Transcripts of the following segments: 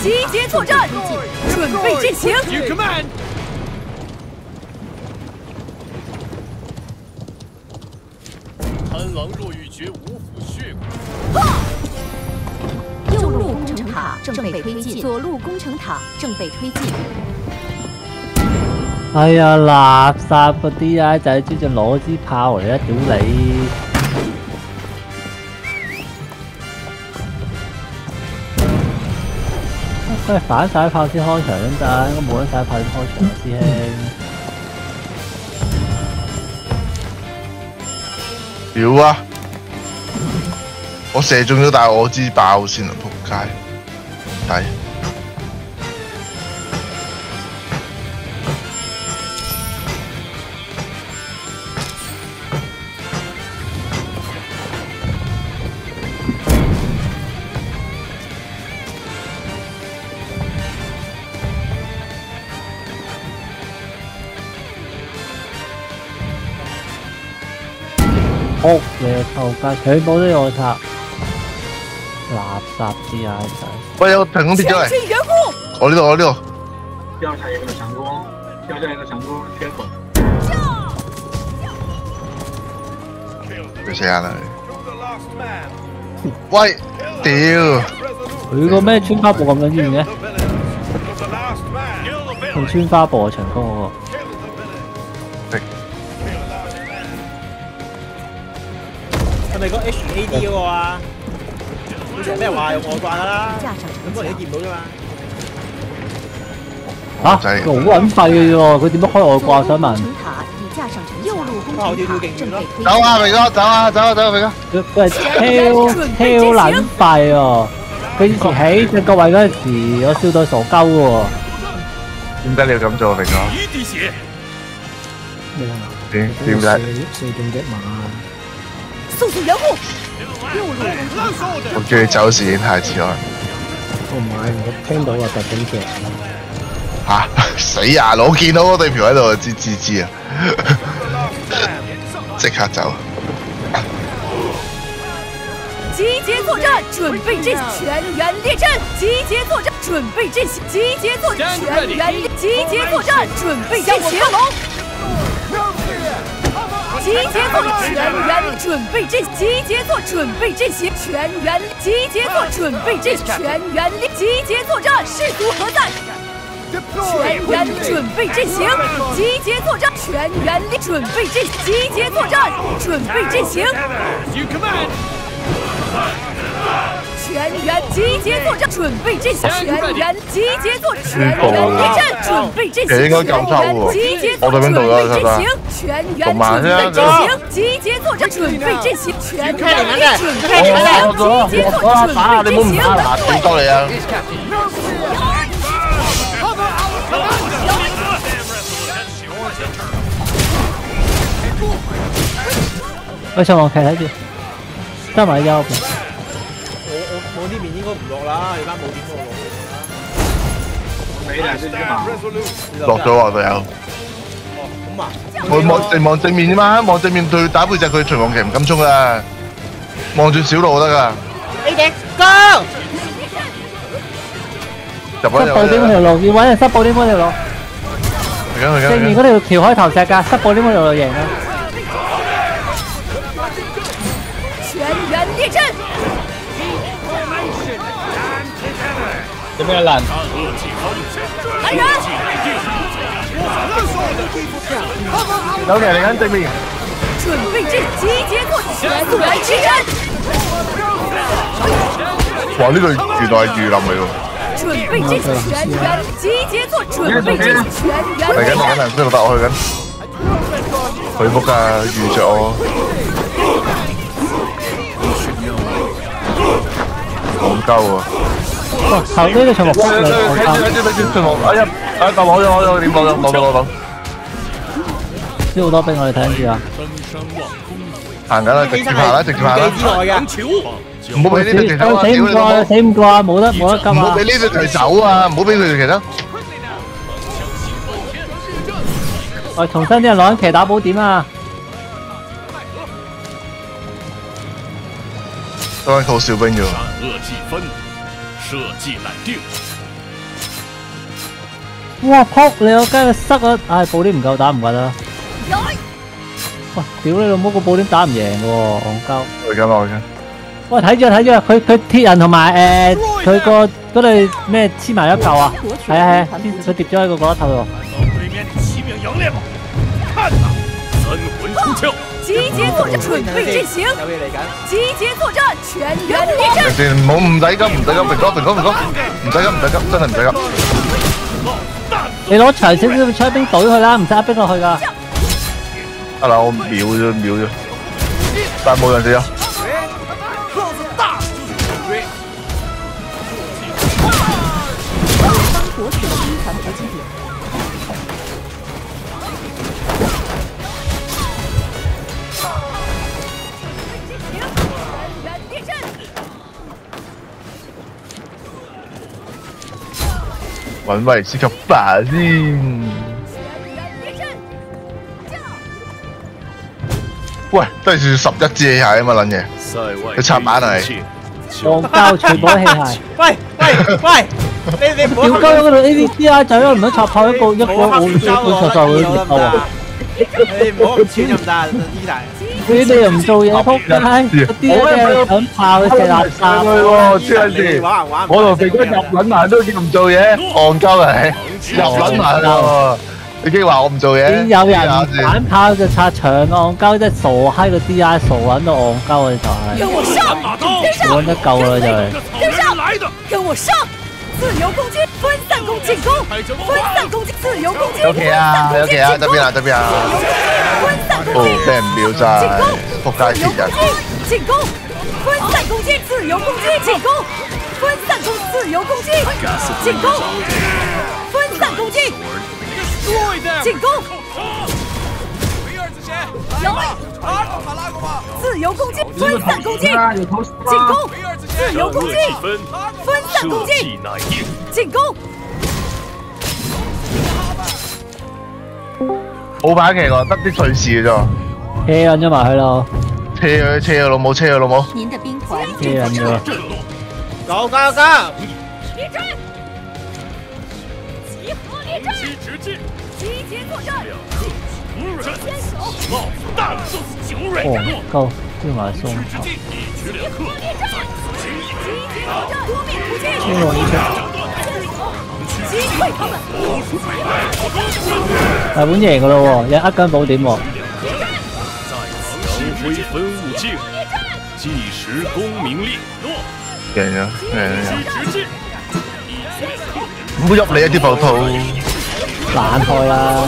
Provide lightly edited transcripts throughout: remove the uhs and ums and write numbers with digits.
集结作战，准备阵型。 贪狼若欲绝五府血骨。 右路工程塔正被推进，左路工程塔正被推進。 哎呀，垃圾嗰啲啊，就係專就攞支炮嚟啊！屌你！佢係反晒炮先開場咁咋，應該冇得晒炮先開場，師兄。 屌啊！我射中咗，但係我支爆先啊！仆街，係。 屋嘅臭街，全部都有插，垃圾啲啊！ 喂，有成功跌咗嚟！我呢度，我呢度。 掉下一个强攻，掉下一个强攻，缺口。 俾死眼啦！喂，屌！ 佢個咩穿花步咁撚遠嘅？用穿花步嘅長攻嗰個。 係咪個 HAD 嗰個啊？佢成日咩話用外掛㗎啦，咁我哋都見唔到啫嘛。 嚇！好撚廢嘅喎，佢點樣開外掛？想問。 走啊，肥哥！走啊，走啊，走啊，肥哥！ 佢係超撚廢喎！佢以前起隻角位嗰陣時，我笑到傻鳩喎。 點解你要咁做，肥哥？點解？ 四中一馬。 速速掩護。 我叫你走時已經太遲啦。 我唔係，我聽到話特警腳。 嚇！死啊！我見到嗰對條喺度就知啊！即刻走！ 集结作战，准备阵全员列阵。集结作战，准备阵型。集结作战，全员集结作战，准备阵型。集结作全员准备阵，集结作准备阵型，全员集结作准备阵，全员集结作战，士卒何在？全员准备阵型，集结作战，全员准备阵，集结作战，准备阵型。全员集结作战，准备阵型。全员集结作，全员列阵，准备阵型。 應該咁抽喎，我對邊度啦，係咪？ 全員準備陣型，集結作戰，準備陣型，全員準備陣型，集結作準備陣型。 點多你啊！ 喂，上網企睇住，得埋優。 我呢邊應該唔落啦，你班冇點落。 落咗喎，隊友。 咁啊！ 望正面啫嘛，望正面對打背脊，佢隨望期唔敢衝噶，望住小路得噶。 你哋 go！ 塞布點嗰條路，要揾人塞布點嗰條路。正面嗰條橋可以投石㗎，塞布點嗰條路贏啊！ 全員列陣。 有咩爛？ 來人！ 有人嚟緊正面。 準備陣，集結作全員列陣。 哇！呢個原來係魚林嚟喎。 準備陣，全員集結作準備陣，全員。 嚟緊，邊度得我去緊？佢仆㗎，預着我。戇鳩啊！ 哇！頭呢個長木嚟， 長木，哎呀，我點攞？ 知好多兵我哋睇住啊！ 行緊啦，直接行啦，直接行啦！唔好俾呢隊走啊！ 死唔過啊！冇得救啊！ 唔好俾呢隊走啊！唔好俾佢哋其他。 喂，重新啲人攞緊騎打寶點啊！ 都係靠小兵啫喎。 善惡既分，社稷乃定。 哇！撲你個雞佢塞啊！唉，布丁唔夠打唔怪得。哇！屌你老母個布丁打唔贏喎，戇鳩。 我而家。 喂，睇住佢鐵人同埋佢個嗰對咩黐埋一嚿啊！係啊，佢疊咗喺個角落頭度。 对面的七名杨烈吗？看呐，三魂出鞘。 集结作战，准备阵型。 有嘢嚟緊。 集结作战，全员立正。 先唔好唔使急，平哥，唔使急，真係唔使急。 你攞長少少嘅槍兵懟佢啦，唔使逼落去噶。 得啦，我秒啫，但係冇人死啊！ 夺取了兵团补给点。 揾位先及白先。喂，都係11支器械啊嘛，撚嘢！佢插板嚟。 戇鳩，全部都器械。 喂，你唔好屌鳩嗰度 AVC 仔咯，唔好插炮一個我佢唔夠啊！ 你唔好咁串咁大呢題。 佢哋又唔做嘢，仆街！嗰啲咧想炮嘅射垃圾喎，黐線！我同肥哥入撚埋都叫唔做嘢，戇鳩嚟，入撚埋喎！你竟然話我唔做嘢？ 有人反炮就擦牆，戇鳩即係傻閪個 DI 傻撚到戇鳩啊！就係揾得夠啦，就係。 跟上，跟我上！自由攻擊，分散攻進攻，分散攻擊，自由攻擊。 有旗啊，得邊啊！ 分散攻擊， 俾人秒晒，仆街鐵人。 進攻，分散攻擊，自由攻擊，進攻，分散攻自由攻擊，進攻，分散攻擊，進攻。自由攻擊，分散攻擊，進攻，自由攻擊，分散攻擊，進攻。 冇擺旗喎，得啲碎事嘅啫。 車緊咗埋去咯。 車佢老母，車佢老母。 您的兵團車緊咗。 go！ 列陣，集合列陣，集結作戰。先手。 夠，要埋送頭。 集合列陣，集結作戰，多面突擊。擊退他們。 日本贏噶咯喎，有緊寶點喎。 在唐辉分物境，计时功名利。 贏咗。唔好入你啊啲暴徒！ 爛開啦！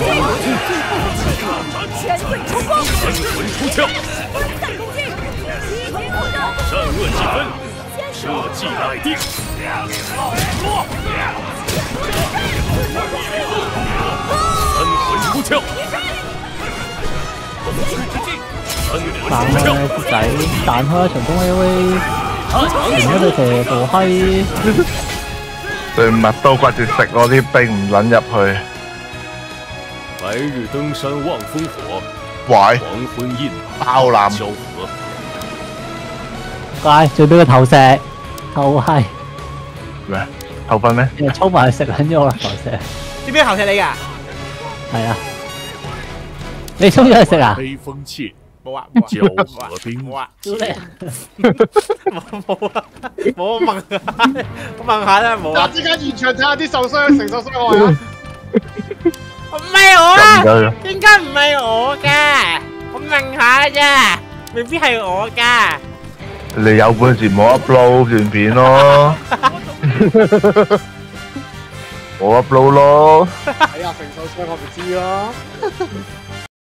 全隊衝鋒！ 三魂出鞘， 分散攻擊，集結作戰。 善惡既分，社稷乃定。三魂出鞘。 彈啊仔，彈開長弓 AV， 連嗰對蛇傻閪。 對麥刀掛住食我啲兵唔撚入去。 白日登山望烽火， 喂， 黃昏印包攬交合。 怪，最俾個頭石，頭閪。 咩？後分咩？ 又衝埋去食撚咗我啦頭石。 知邊後踢你㗎？ 係啊。你衝咗去食啊？ 悲風切， 冇啊， 交河兵。 冇啊，冇我問下啦，冇啊。 即刻現場睇下啲受傷承受傷害啊！ 唔係我啊，應該唔係我㗎，我問下啫，未必係我㗎。 你有本事冇 upload 段片咯，冇 upload 咯。 睇下承受傷我咪知咯。